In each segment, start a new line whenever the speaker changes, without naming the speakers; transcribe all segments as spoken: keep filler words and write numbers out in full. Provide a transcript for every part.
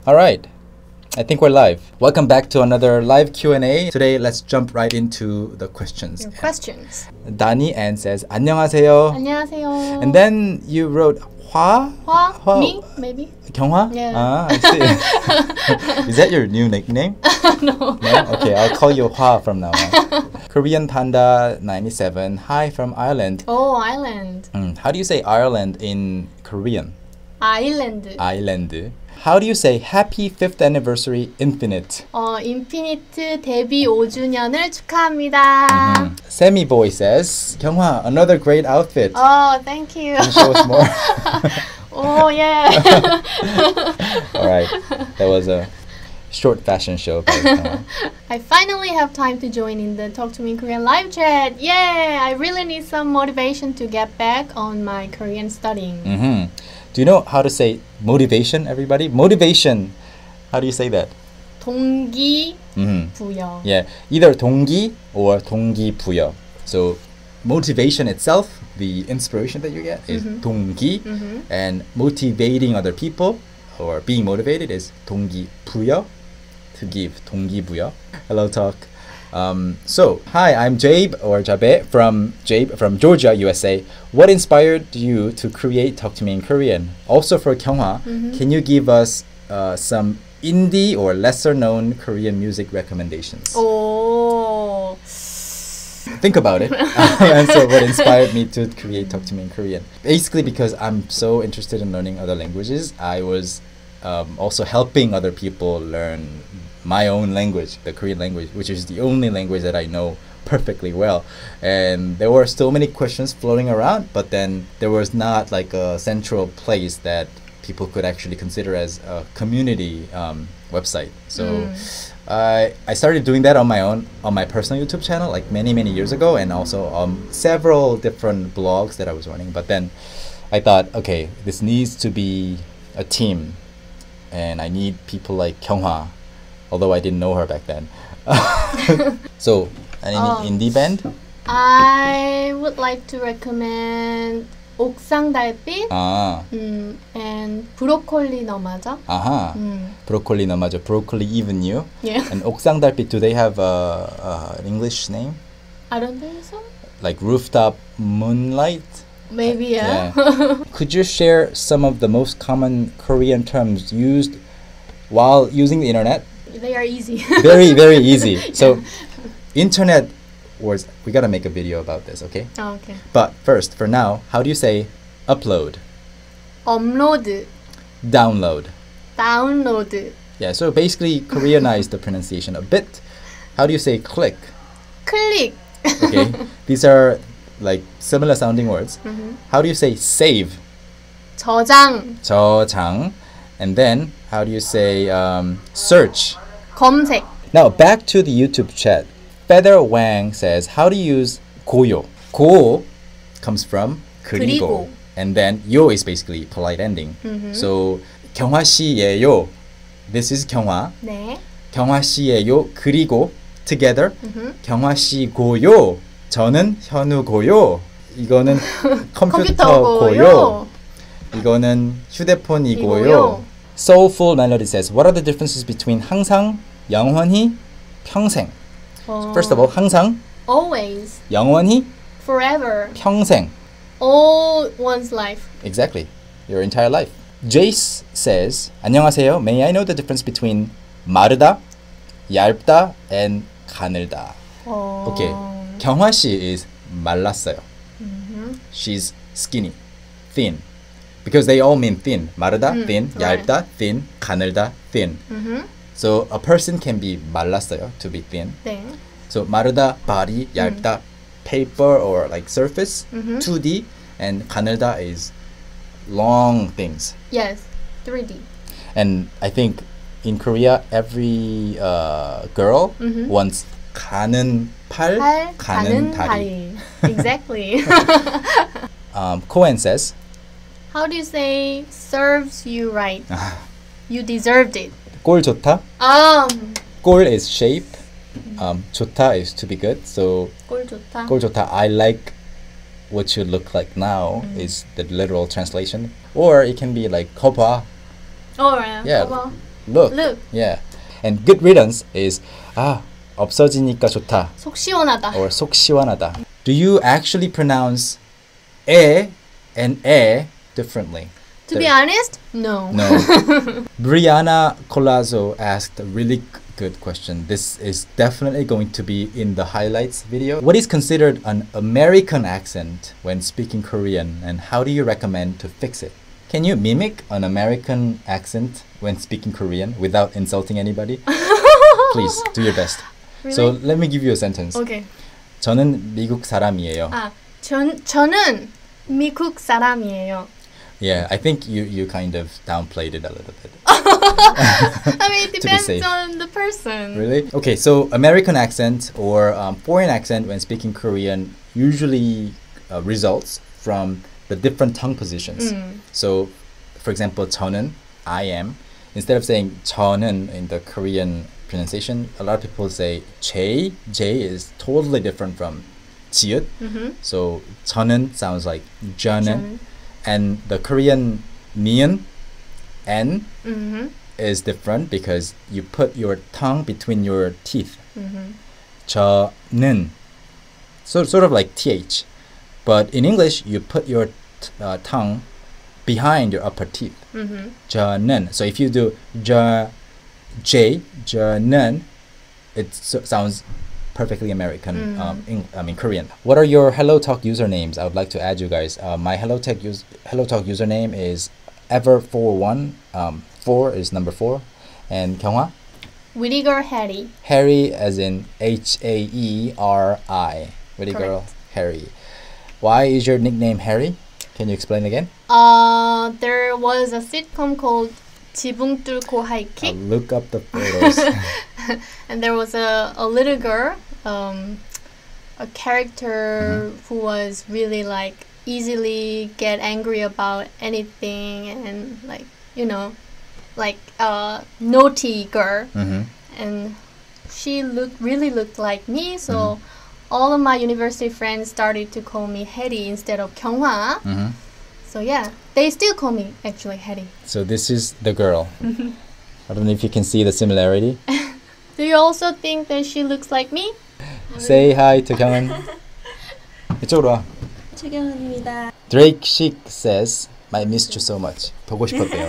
All right. I think we're live. Welcome back to another live Q and A. Today, let's jump right into the questions.
Your questions.
Dani Ann says, 안녕하세요.
안녕하세요.
And then you wrote Hwa?
Hwa?
Hwa?
Me? Maybe?
Kyunghwa?
Yeah.
Ah, I see. Is that your new nickname?
No.
No? Okay, I'll call you Hwa from now on. Korean Panda ninety-seven. Hi from Ireland.
Oh, island.
Mm, how do you say Ireland in Korean?
Island.
Island. How do you say happy fifth anniversary infinite?
어, 인피니트 데뷔 오 주년을 축하합니다.
Mm. Semi Boy says, Kyunghwa, another great outfit.
Oh, thank you.
Can you show us more?
Oh, yeah.
All right, that was a short fashion show. By Kyunghwa.
I finally have time to join in the Talk to Me Korean live chat. Yay! I really need some motivation to get back on my Korean studying.
Mm-hmm. Do you know how to say motivation, everybody? Motivation. How do you say that?
동기
Mm-hmm.
부여.
Yeah, either 동기 or 동기부여. So motivation itself, the inspiration that you get is
Mhm.
동기,
Mhm.
and motivating other people or being motivated is 동기부여, to give 동기부여. Hello, talk. Um, so, hi, I'm Jabe or Jabe from Jabe from Georgia, U S A. What inspired you to create Talk to Me in Korean? Also for Kyunghwa,
Mhm.
can you give us uh, some indie or lesser known Korean music recommendations?
오.
Think about it. And so what inspired me to create Talk to Me in Korean? Basically because I'm so interested in learning other languages, I was um, also helping other people learn my own language, the Korean language, which is the only language that I know perfectly well. And there were so many questions floating around, but then there was not like a central place that people could actually consider as a community um, website. So
Mm.
I I started doing that on my own, on my personal YouTube channel, like many, many years ago, and also um, several different blogs that I was running. But then I thought, okay, this needs to be a team, and I need people like Kyunghwa, although I didn't know her back then. So, any
Oh.
indie band?
I would like to recommend 옥상 달빛
Ah,
음, and 브로콜리 너마저.
aha.
음,
Broccoli namajo, broccoli even you.
yeah.
And 옥상 달빛, do they have a, a, an English name?
I don't think so.
Like rooftop moonlight?
Maybe yeah.
Could you share some of the most common Korean terms used while using the internet?
They are easy.
Very, very easy. So, internet words, we gotta make a video about this, okay?
Oh, okay.
But first, for now, how do you say upload,
업로드,
download?
다운로드,
Yeah, so basically Koreanize the pronunciation a bit. How do you say click?
클릭.
Okay, these are like similar sounding words.
Mhm.
How do you say save?
저장,
저장. And then, how do you say um, search?
검색.
Now, back to the YouTube chat. Feather Wang says, how to use 고요. 고 comes from 그리고.
그리고.
And then 요 is basically polite ending.
Mhm.
So, 경화 씨예요. This is 경화.
네.
경화 씨예요. 그리고 together.
Mhm.
경화 씨고요. 저는 현우고요. 이거는 컴퓨터고요.
컴퓨터고요.
이거는 휴대폰이고요.
이고요.
Soulful Melody says, what are the differences between 항상, 영원히, 평생?
어,
First of all, 항상,
always,
영원히,
forever,
평생.
all one's life.
Exactly. Your entire life. Jace says, 안녕하세요. May I know the difference between 마르다, 얇다, and 가늘다?
어,
Okay. 경화 씨 is 말랐어요.
Mhm.
She's skinny, thin. Because they all mean thin. 마르다,
음,
thin.
right.
얇다, thin. 가늘다, thin.
Mhm.
So a person can be 말랐어요, to be thin.
네.
So 마르다, body, 얇다, paper or like surface,
Mhm.
two D, and 가늘다 is long things.
Yes, three D.
And I think in Korea, every uh, girl
Mhm.
wants 가는 팔,
팔,
가는
가는
다리.
다리. Exactly.
Um, Cohen says,
How do you say serves you right? You deserved it.
꼴 좋다.
Um,
꼴 is shape. Um, 좋다 is to be good. So
꼴 좋다.
꼴 좋다. I like what you look like now is the literal translation. Or it can be like 거봐.
Oh, yeah.
Yeah.
봐봐.
look.
Look.
Yeah. And good riddance is 아, 없어지니까 좋다.
속 시원하다.
Or 속 시원하다. Do you actually pronounce 에 and 에 differently?
To be honest, no.
No. Brianna Colazo asked a really g- good question. This is definitely going to be in the highlights video. What is considered an American accent when speaking Korean, and how do you recommend to fix it? Can you mimic an American accent when speaking Korean without insulting anybody? Please do your best.
Really?
So let me give you a sentence.
Okay.
저는 미국 사람이에요.
아, 전 저는 미국 사람이에요.
Yeah, I think you, you kind of downplayed it a little bit.
I mean, it
To be
depends
safe.
on the person.
Really? Okay, so American accent or um, foreign accent when speaking Korean usually uh, results from the different tongue positions.
Mm.
So, for example, 저는, I am. Instead of saying 저는 in the Korean pronunciation, a lot of people say J. J is totally different from 지읒.
Mm-hmm.
So 저는 sounds like 저는.
저는.
And the Korean 니은, N,
Mm-hmm.
is different because you put your tongue between your teeth.
Mm-hmm.
저는, so sort of like th, but in English you put your t- uh, tongue behind your upper teeth.
Mm-hmm.
저는. So if you do 저, J, 저는, it so- sounds perfectly American.
Mm.
Um, in, I mean Korean. What are your HelloTalk usernames? I would like to add you guys. Uh, my HelloTalk use HelloTalk username is ever four one. Um, four is number four, and 경화.
Whittiger Hattie.
Harry as in H A E R I. Pretty girl,
Correct.
Harry. Why is your nickname Harry? Can you explain again?
Uh, there was a sitcom called 지붕 뚫고
I'll
하이킥,
look up the photos.
and there was a, a little girl, um, a character who was really like easily get angry about anything, and like you know, like a naughty girl,
mm-hmm.
and she looked really looked like me, so.
Mhm.
All of my university friends started to call me Hetty instead of Kyunghwa.
Mm-hmm.
So yeah, they still call me actually Hetty.
So this is the girl. I don't know if you can see the similarity.
Do you also think that she looks like me?
Say hi to 경은. 이쪽으로 와.
최경은입니다.
Drake Chic says, I missed you so much. 보고 싶었대요.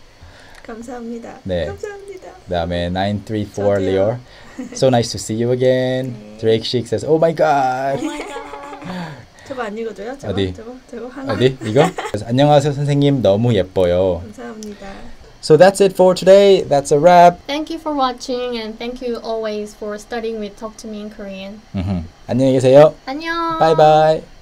감사합니다.
네.
감사합니다.
그다음에 nine three four
저도요.
Leor. So nice to see you again.
네.
Drake Chic says, Oh my god.
저거 안 읽어줘요? 저거?
어디?
저거? 저거 하나?
어디? 이거? 그래서, 안녕하세요 선생님 너무 예뻐요.
감사합니다.
So that's it for today. That's a wrap.
Thank you for watching, and thank you always for studying with Talk to Me in Korean.
음흠. 안녕히 계세요.
안녕.
Bye bye.